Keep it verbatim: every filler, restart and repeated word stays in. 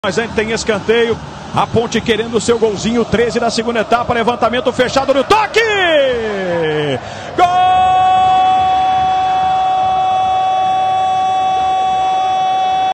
Mas ainda tem escanteio, a Ponte querendo o seu golzinho, treze da segunda etapa, levantamento fechado no toque!